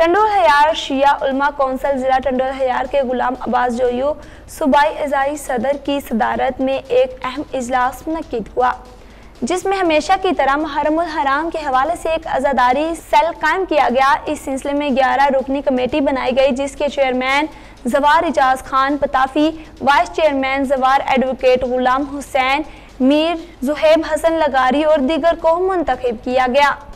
टंडोल here शिया उलमा council जिला टंडोल here के गुलाम अब्बास जोयू सूबाई एजाई सदर की सदारत में एक अहम इजलास मुनक्किद हुआ, जिसमें हमेशा की तरह मुहर्रमुल हराम के हवाले से एक आज़ादारी सेल कायम किया गया। इस सिलसिले में 11 रुकनी कमेटी बनाई गई, जिसके चेयरमैन जवार इजाज खान पताफी, वाइस चेयरमैन जवार एडवोकेट गुलाम हुसैन, मीर जुहेब हसन लगारी और दीगर को मुंतखब किया गया।